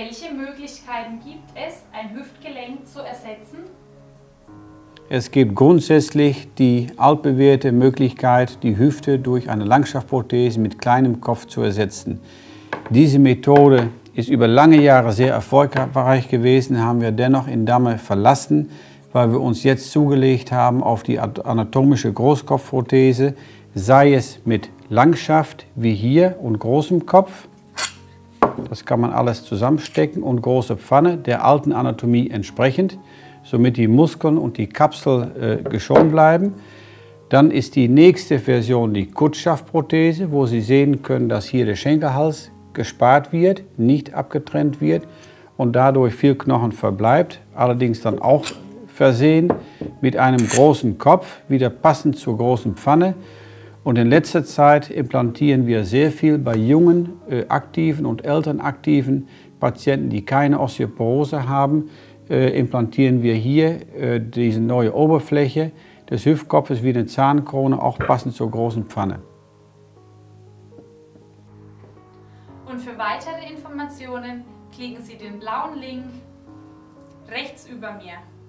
Welche Möglichkeiten gibt es, ein Hüftgelenk zu ersetzen? Es gibt grundsätzlich die altbewährte Möglichkeit, die Hüfte durch eine Langschaftprothese mit kleinem Kopf zu ersetzen. Diese Methode ist über lange Jahre sehr erfolgreich gewesen, haben wir dennoch in Damme verlassen, weil wir uns jetzt zugelegt haben auf die anatomische Großkopfprothese, sei es mit Langschaft wie hier und großem Kopf. Das kann man alles zusammenstecken und große Pfanne der alten Anatomie entsprechend, somit die Muskeln und die Kapsel geschont bleiben. Dann ist die nächste Version die Kurzschaftprothese, wo Sie sehen können, dass hier der Schenkelhals gespart wird, nicht abgetrennt wird und dadurch viel Knochen verbleibt, allerdings dann auch versehen mit einem großen Kopf, wieder passend zur großen Pfanne. Und in letzter Zeit implantieren wir sehr viel bei jungen, aktiven und elternaktiven Patienten, die keine Osteoporose haben, implantieren wir hier diese neue Oberfläche des Hüftkopfes wie eine Zahnkrone, auch passend zur großen Pfanne. Und für weitere Informationen klicken Sie den blauen Link rechts über mir.